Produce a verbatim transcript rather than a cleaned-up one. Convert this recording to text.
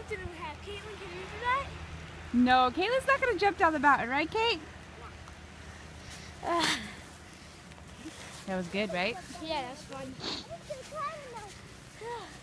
mountain we have. Caitlin, can you do that? No, Caitlin's not going to jump down the mountain, right, Kate? Uh, That was good, right? yeah, that's fun.